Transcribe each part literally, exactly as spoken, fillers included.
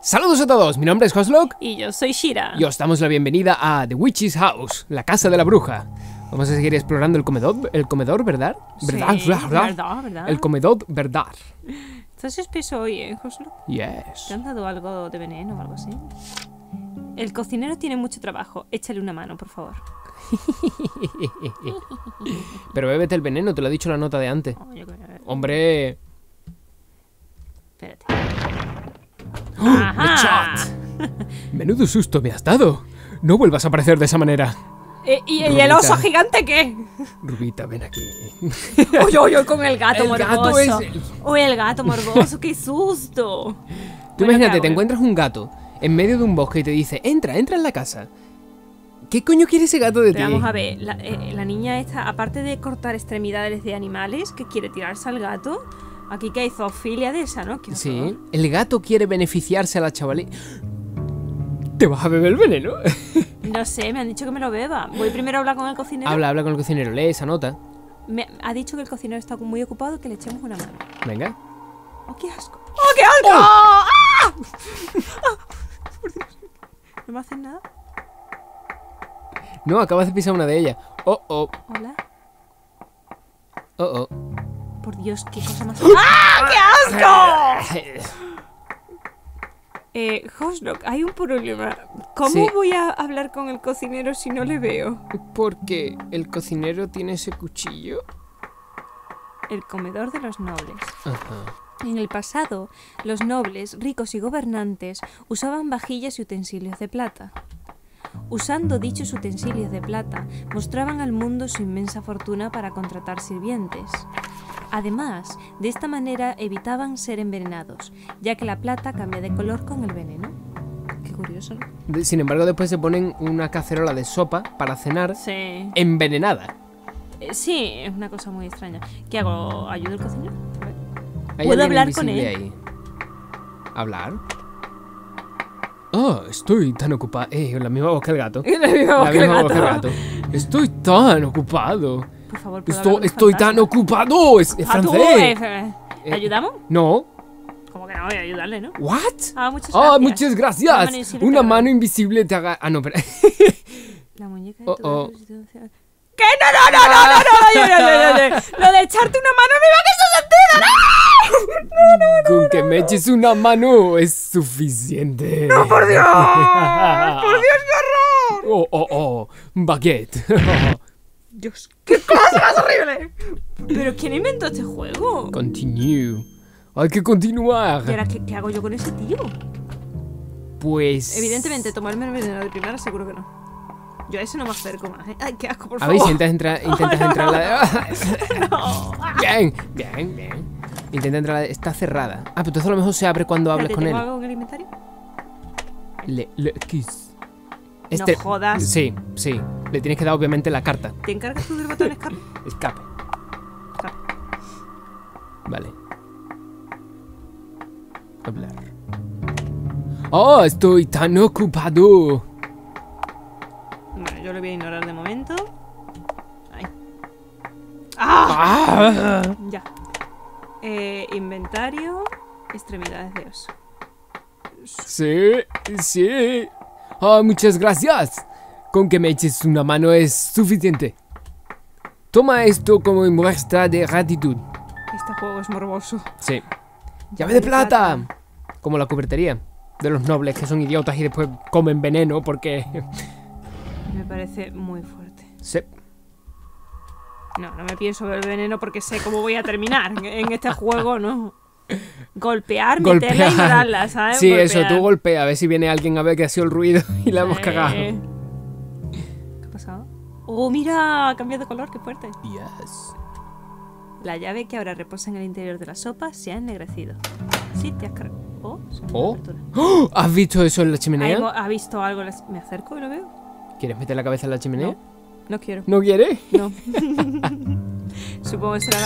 Saludos a todos, mi nombre es Hoslock. Y yo soy Shira. Y os damos la bienvenida a The Witch's House, la casa de la bruja. Vamos a seguir explorando el comedor, el comedor, ¿verdad? Sí, ¿Verdad? ¿Verdad? verdad, verdad. El comedor, ¿verdad? Estás espeso hoy, ¿eh, Hoslock? Yes. ¿Te han dado algo de veneno o algo así? El cocinero tiene mucho trabajo. Échale una mano, por favor. Pero bébete el veneno, te lo ha dicho la nota de antes. Oh, yo creo que- Hombre. Espérate. ¡Oh, Ajá. ¡Headshot! Menudo susto me has dado. No vuelvas a aparecer de esa manera. Eh, ¿Y, y Rubita. el oso gigante qué? Rubita, ven aquí. Uy, uy, uy, con el gato El morboso. gato es el- Uy, el gato morboso, qué susto. Tú Bueno, imagínate, ¿qué te hago? encuentras un gato en medio de un bosque y te dice, entra, entra en la casa. ¿Qué coño quiere ese gato de ti? Pero vamos a ver, la, eh, la niña esta, aparte de cortar extremidades de animales, que quiere tirarse al gato, aquí que hay zoofilia de esa, ¿no? Qué Sí, horror. el gato quiere beneficiarse a la chavalita. ¿Te vas a beber el veneno? No sé, me han dicho que me lo beba. Voy primero a hablar con el cocinero. Habla, habla con el cocinero, lee esa nota. Me ha dicho que el cocinero está muy ocupado, que le echemos una mano. Venga. ¡Oh, qué asco! ¡Oh, qué asco! ¡Ah! ¡Ah! Por Dios. ¿No me hacen nada? No, acabas de pisar una de ellas. Oh, oh, Hola. oh, oh. Por Dios, qué cosa más... ¡Ah, qué asco! Eh, Hoslock, hay un problema. ¿Cómo Sí. voy a hablar con el cocinero si no le veo? Porque el cocinero tiene ese cuchillo. El comedor de los nobles. Ajá. En el pasado, los nobles, ricos y gobernantes usaban vajillas y utensilios de plata. Usando dichos utensilios de plata, mostraban al mundo su inmensa fortuna para contratar sirvientes. Además, de esta manera evitaban ser envenenados, ya que la plata cambia de color con el veneno. Qué curioso, ¿no? De- Sin embargo, después se ponen una cacerola de sopa para cenar Sí. envenenada. Eh, sí, es una cosa muy extraña. ¿Qué hago? ¿Ayudo al cocinero? A ver. ¿Hay ¿Puedo alguien hablar con invisible él? ahí? ¿Hablar? Ah, estoy tan ocupado. Eh, la misma voz que el gato. La misma voz La que el misma voz que el gato. gato. Estoy tan ocupado. Por favor, ¿puedo Estoy, hablar con estoy los tan fantasmas? ocupado. Es, es Ah, tú, francés. eh, eh, ¿Le Eh, ayudamos? No. Como que no voy a ayudarle, ¿no? ¿What? Ah, muchas Ah, gracias. muchas Una gracias. mano invisible Una te mano agarra. invisible te haga. Ah, no, pero. La muñeca de Oh, tu oh. constitución. ¿Qué? No, no, no, no, no, no, no, no, no, no, no. Lo de echarte una mano no iba que eso sentido, ¡no! Con que me eches una mano es suficiente. ¡No, por Dios! ¡Por Dios, qué horror! Oh, oh, oh. Baguette. Dios, qué cosa más horrible. ¿Pero quién inventó este juego? Continue. Hay que continuar. ¿Y ahora qué, qué hago yo con ese tío? Pues. Evidentemente, tomarme el veneno de primera seguro que no. Yo a ese no me acerco más, ¿eh? Ay, qué asco, por A ver, favor. intentas entrar, intentas no, entrar no, la. No. Bien, bien, bien. Intenta entrar la... Está cerrada. Ah, pero entonces a lo mejor se abre cuando hables Espérate, con ¿tengo él. algo en el inventario? Le, le kiss. No jodas. Sí, sí. Le tienes que dar obviamente la carta. ¿Te encargas tú del botón escape? Escape. Escape. Vale. Hablar. Oh, estoy tan ocupado. Bueno, yo lo voy a ignorar de momento. Ahí. ¡Ah! Ah. Ya. Eh, inventario. Extremidades de oso. Sí, sí. Ah, muchas gracias. Con que me eches una mano es suficiente. Toma esto como muestra de gratitud. Este juego es morboso. Sí. Llave de plata. Como la cubertería de los nobles que son idiotas y después comen veneno porque... Me parece muy fuerte. Sí. No, no me pienso beber veneno porque sé cómo voy a terminar en este juego, ¿no? Golpear, meterla y Golpear. ignorarla, ¿sabes? Sí, Golpear. eso, tú golpea a ver si viene alguien a ver que ha sido el ruido y la hemos Eh, cagado. ¿Qué ha pasado? Oh, mira, ha cambiado de color, qué fuerte. Yes. La llave que ahora reposa en el interior de la sopa se ha ennegrecido. Sí, te has cargado. Oh, se me da Oh. apertura. ¡Oh! ¿Has visto eso en la Ahí chimenea? mo- ¿Ha visto algo? las- ¿Me acerco y lo veo? ¿Quieres meter la cabeza en la chimenea? No quiero. ¿No quieres? No. Supongo que será la...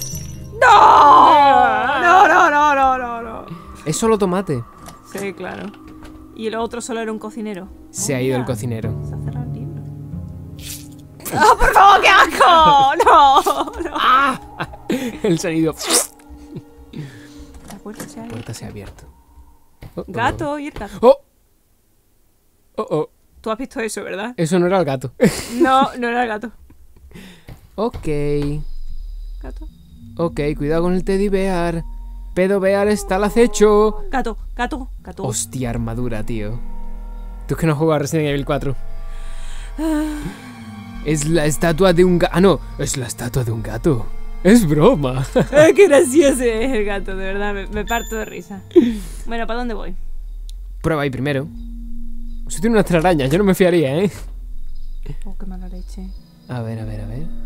¡No! No, no, no, no, no, no. Es solo tomate. Sí, claro. Y el otro solo era un cocinero. Se Oh, ha ido el mira. cocinero. Se ha cerrado el libro. ¡Oh, por favor, qué asco! ¡No! no. El sonido. La puerta se ha La abierto. puerta se ha abierto. Oh, oh. Gato y el gato. ¡Oh! ¡Oh, oh! Tú has visto eso, ¿verdad? Eso no era el gato. No, no era el gato. Ok. Gato. Ok, cuidado con el teddy bear. Pedo bear está al acecho. Gato, gato, gato. Hostia, armadura, tío. Tú es que no has jugado a Resident Evil cuatro. Es la estatua de un gato. Ah, no, es la estatua de un gato. Es broma. Ay, qué gracioso es el gato, de verdad, me, me parto de risa. Bueno, ¿para dónde voy? Prueba ahí primero. Eso tiene unas telarañas, yo no me fiaría, ¿eh? Oh, qué mala leche. A ver, a ver, a ver.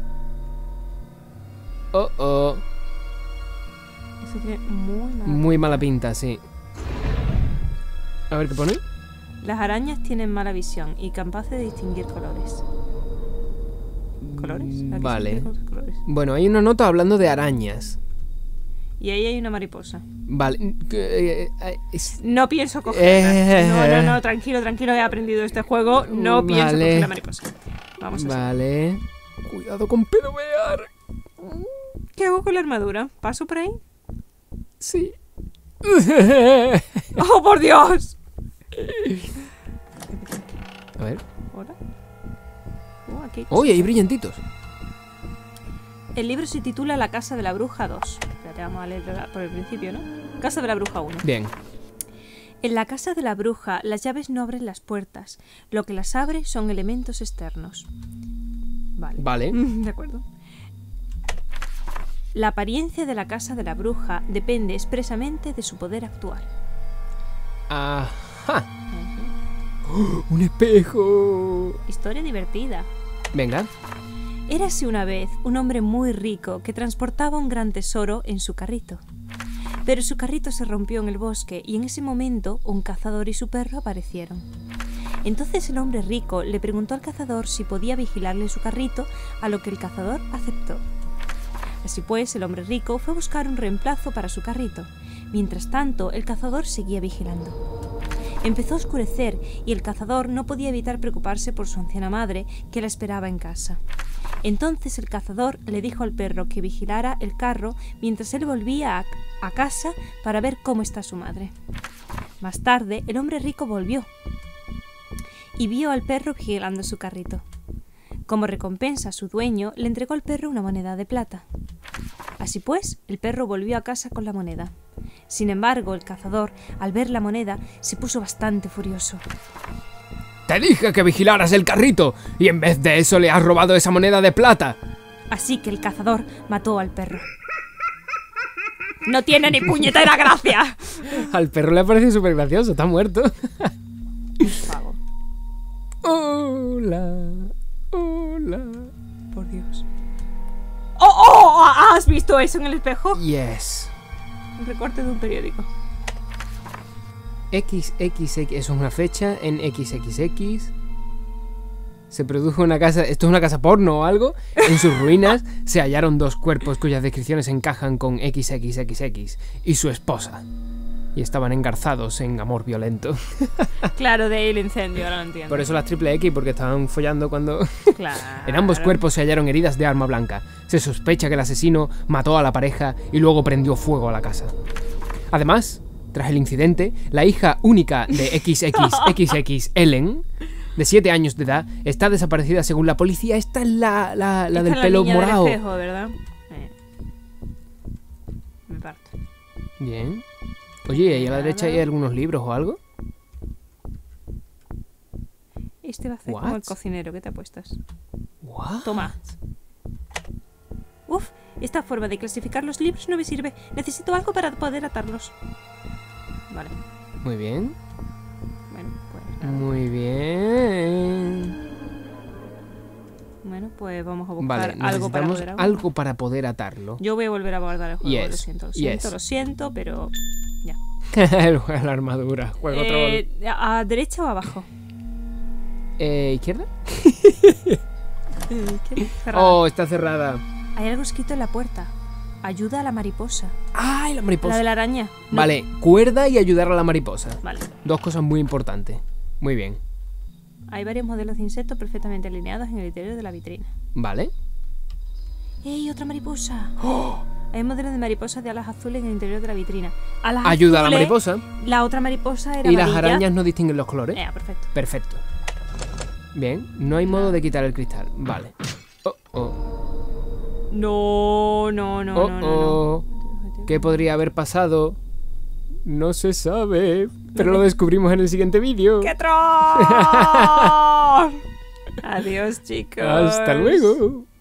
Oh, oh. Eso tiene muy mala Muy mala pinta, sí. A ver qué pone. Las arañas tienen mala visión y capaces de distinguir colores. ¿Colores? Aquí Vale. se distinguen colores. Bueno, hay una nota hablando de arañas. Y ahí hay una mariposa. Vale. Eh, eh, es- No pienso cogerla. Eh. No, no, no, tranquilo, tranquilo, he aprendido este juego. No pienso Vale. coger la mariposa. Vamos a ver. Vale. Cuidado con pedo bear. ¿Qué hago con la armadura? ¿Paso por ahí? Sí. ¡Oh, por Dios! A ver. ¿Hola? Uh, aquí hay ¡Uy, hay brillantitos! El libro se titula La Casa de la Bruja dos. Espérate, vamos a leerlo por el principio, ¿no? Casa de la Bruja uno. Bien. En la Casa de la Bruja, las llaves no abren las puertas. Lo que las abre son elementos externos. Vale. Vale. De acuerdo. La apariencia de la Casa de la Bruja depende expresamente de su poder actual. Ajá. ¡Oh, un espejo! Historia divertida. Venga. Érase una vez un hombre muy rico que transportaba un gran tesoro en su carrito. Pero su carrito se rompió en el bosque y en ese momento un cazador y su perro aparecieron. Entonces el hombre rico le preguntó al cazador si podía vigilarle su carrito, a lo que el cazador aceptó. Así pues, el hombre rico fue a buscar un reemplazo para su carrito. Mientras tanto, el cazador seguía vigilando. Empezó a oscurecer y el cazador no podía evitar preocuparse por su anciana madre, que la esperaba en casa. Entonces el cazador le dijo al perro que vigilara el carro mientras él volvía a, a casa para ver cómo está su madre. Más tarde, el hombre rico volvió y vio al perro vigilando su carrito. Como recompensa, su dueño le entregó al perro una moneda de plata. Así pues, el perro volvió a casa con la moneda. Sin embargo, el cazador, al ver la moneda, se puso bastante furioso. ¡Te dije que vigilaras el carrito! Y en vez de eso le has robado esa moneda de plata. Así que el cazador mató al perro. ¡No tiene ni puñetera gracia! Al perro le parece súper gracioso, está muerto. Pago. Hola. Hola. Por Dios. ¡Oh, oh! ¿Has visto eso en el espejo? Yes. Un recorte de un periódico. equis equis equis, eso es una fecha en equis equis equis. Se produjo una casa, esto es una casa porno o algo. En sus ruinas se hallaron dos cuerpos cuyas descripciones encajan con equis equis equis equis y su esposa. Y estaban engarzados en amor violento. Claro, de ahí el incendio, ahora lo entiendo. Por eso las triple X, porque estaban follando cuando... Claro. En ambos cuerpos se hallaron heridas de arma blanca. Se sospecha que el asesino mató a la pareja y luego prendió fuego a la casa. Además, tras el incidente, la hija única de equis equis equis equis, Ellen, de siete años de edad, está desaparecida según la policía. Esta es la, la, la Esta del es la pelo niña del morado. espejo, ¿verdad? Eh. Me parto. Bien. Oye, ¿y a la derecha hay algunos libros o algo? Este va a hacer What? como el cocinero, ¿qué te apuestas? What? Toma. Uf, esta forma de clasificar los libros no me sirve. Necesito algo para poder atarlos. Vale, Muy bien. bueno, pues nada. Muy bien. Bueno, pues vamos a buscar Vale, algo para necesitamos poder atar. algo para poder atarlo. Yo voy a volver a guardar el juego, Yes, lo siento, lo yes. siento, lo siento, pero ya. La armadura. Juego Eh, ¿A a derecha o abajo? Eh, ¿izquierda? ¿Qué? Cerrada. Oh, está cerrada. Hay algo escrito en la puerta. Ayuda a la mariposa. ¡Ay, la mariposa! La de la araña. No. Vale, cuerda y ayudar a la mariposa. Vale. Dos cosas muy importantes. Muy bien. Hay varios modelos de insectos perfectamente alineados en el interior de la vitrina. Vale. ¡Ey, otra mariposa! ¡Oh! Hay un modelo de mariposas de alas azules en el interior de la vitrina. Alas Ayuda a la azules, mariposa. La otra mariposa era Y las amarilla. arañas no distinguen los colores. Eh, perfecto. Perfecto. Bien, no hay modo de quitar el cristal. Vale. Oh, oh. No, no, no, Oh, no, no, oh. no. ¿Qué podría haber pasado? No se sabe. Pero lo descubrimos en el siguiente vídeo. ¡Qué troll! Adiós, chicos. Hasta luego.